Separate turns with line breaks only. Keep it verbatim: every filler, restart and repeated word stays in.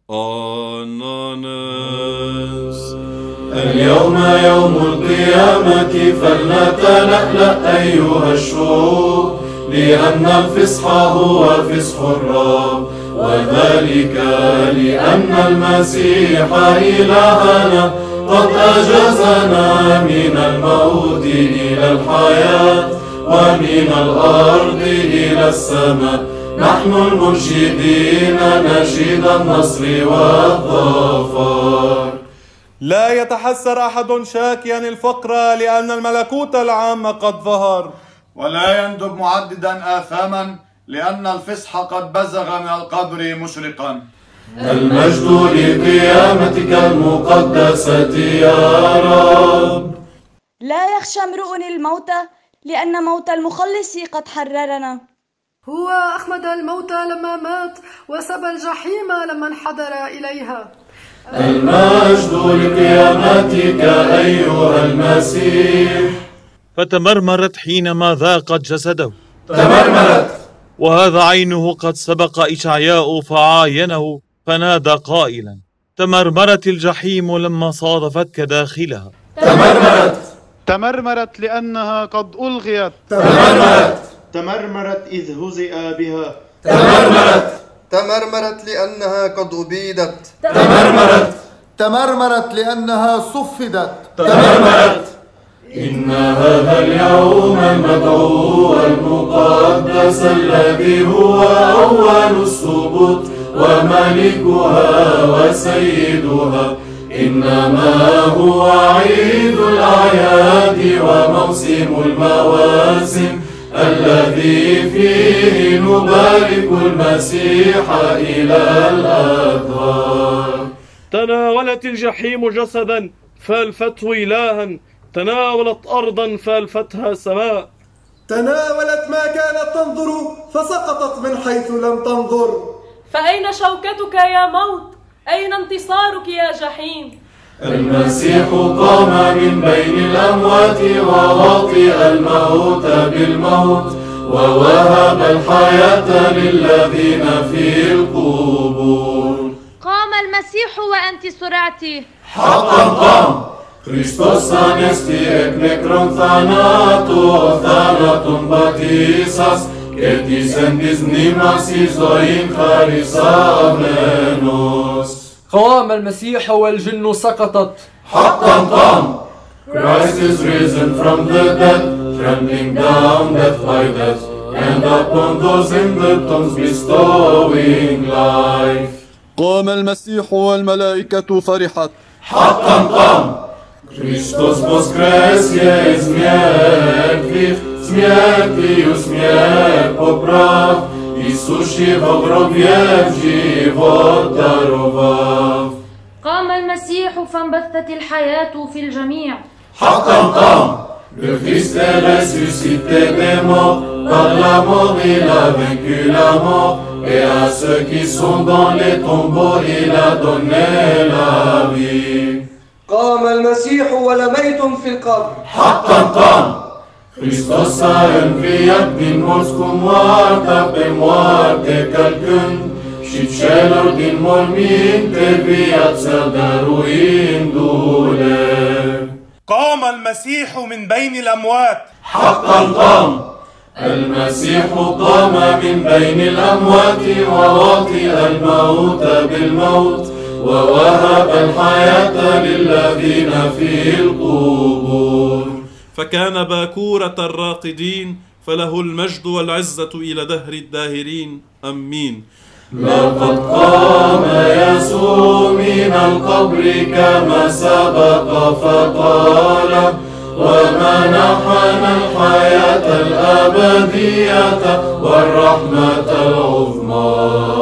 أناناس.
اليوم يوم القيامة فلنتلألأ أيها الشعوب، لأن الفصح هو فصح الرب، وذلك لأن المسيح إلهنا قد أجازنا من الموت إلى الحياة، ومن الأرض إلى السماء. نحن المنشدين نشيد النصر والظفر.
لا يتحسر أحد شاكيا الفقر، لأن الملكوت العام قد ظهر.
ولا يندب معددا آثاما، لأن الفصح قد بزغ من القبر مشرقا.
المجد لقيامتك المقدسة يا رب.
لا يخشى امرؤ الموت، لأن موت المخلص قد حررنا.
هو أخمد الموت لما مات، وسبى الجحيم لما انحدر إليها.
المجد لقيامتك أيها المسيح.
فتمرمرت حينما ذاقت جسده.
تمرمرت.
وهذا عينه قد سبق إشعياء فعاينه، فنادى قائلا: تمرمرت الجحيم لما صادفتك داخلها.
تمرمرت.
تمرمرت لأنها قد ألغيت.
تمرمرت.
تمرمرت إذ هزئ بها.
تمرمرت.
تمرمرت لأنها قد أبيدت.
تمرمرت.
تمرمرت لأنها صفدت.
تمرمرت. إن هذا اليوم المدعو المقدس، الذي هو أول السبوت وملكها وسيدها، إنما هو عيد الأعياد وموسم المواسم، الذي فيه نبارك المسيح إلى الأدوار.
تناولت الجحيم جسدا فالفته إلها، تناولت أرضا فالفتها سماء.
تناولت ما كانت تنظر فسقطت من حيث لم تنظر.
فأين شوكتك يا موت؟ أين انتصارك يا جحيم؟
المسيح قام من بين الأموات ووطئ الموت بالموت، ووهب الحياة للذين في القبور.
قام المسيح وأنت سرعت.
حقا قام. Χριστός ανέστη εκ νεκρών θανάτου, θάνατον πατήσας, και της εν της μνήμας εις ζωήν χαρισάμενος.
قام المسيح والجن سقطت.
حقا قام. Christ is risen from the dead, trampling down death by death, and upon those in the tombs bestowing life.
قام المسيح والملائكة فرحت.
حقا قام. Χριστός воскресе з мертвих, смертью смерть поправ, и сущий в гробе живот даровав.
قام المسيح فانبثت الحياة في الجميع.
حقا قام. Le Christ est ressuscité des morts, par la mort il a vaincu la mort, et à ceux qui sont dans les tombeaux il a donné la vie.
قام المسيح ولميتم في القبر.
حقا قام. Christos a înviat din morți cu moartea pe moarte călcând, și celor din morminte viața dăruindu-le.
قام المسيح من بين الأموات.
حقا قام. المسيح قام من بين الأموات ووطئ الموت بالموت، ووهب الحياة للذين في القبور.
فكان باكورة الراقدين، فله المجد والعزة إلى دهر الداهرين. أمين.
لقد قام يسوع من القبر كما سبق فقال، ومنحنا الحياة الأبدية والرحمة العظمى.